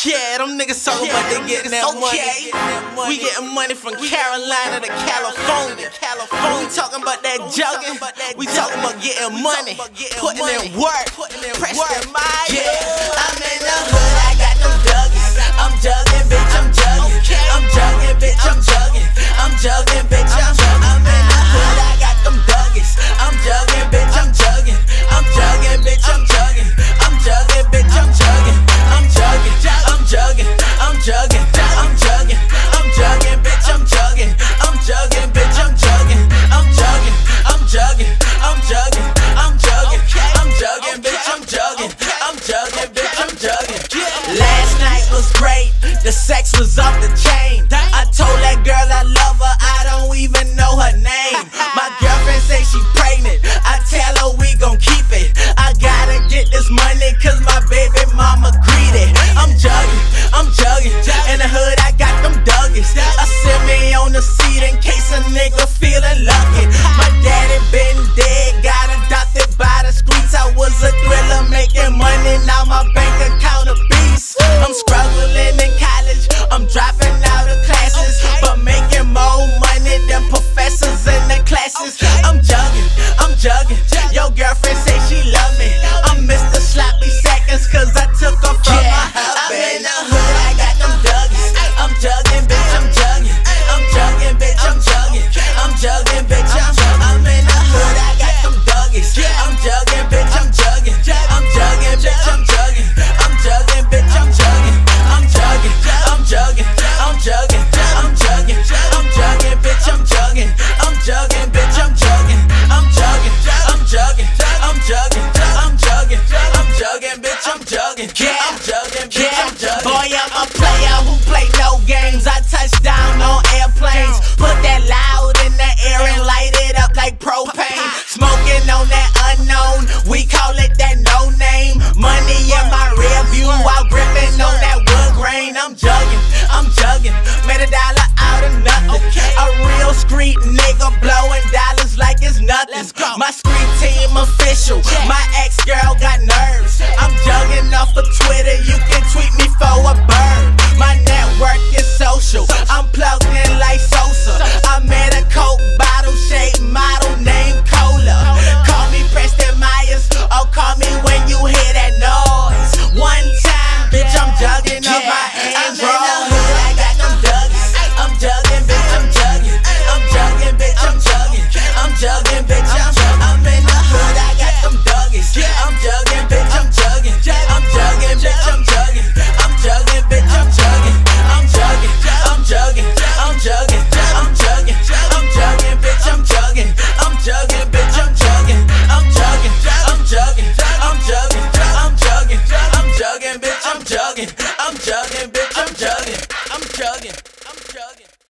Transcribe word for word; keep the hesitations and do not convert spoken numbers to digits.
Yeah, them niggas talking about they getting that money. We getting money from Carolina to California. We talking about that jugging. We talking about getting money, putting in work. Preston Myers. Yeah, I'm in the hood, I got them duggies. I'm jugging, bitch, I'm jugging. I'm jugging, bitch, I'm jugging. I'm jugging, bitch, I'm jugging. I'm in the hood, I got them duggies. I'm jugging, bitch, I'm jugging. I'm jugging, bitch, I'm jugging. I'm jugging, bitch, I'm jugging. I'm jugging, I'm jugging, I'm jugging, I'm jugging, I'm jugging, bitch, I'm jugging. I'm jugging, bitch, I'm jugging. I'm jugging, I'm jugging, I'm jugging, I'm jugging, I'm jugging, bitch, I'm jugging. I'm jugging, bitch, I'm jugging. Last night was great, the sex was off the chain. I told that girl I love her, I don't even know her name. My girlfriend say she pregnant, I tell her we gon' keep it. I gotta get this money cause my baby mama greedy. I'm jugging, I'm jugging, in the hood I got them duggies. I sit me on the seat in case a nigga feeling lucky. My daddy been dead, got adopted by the streets. I was a thriller making money, now my bank account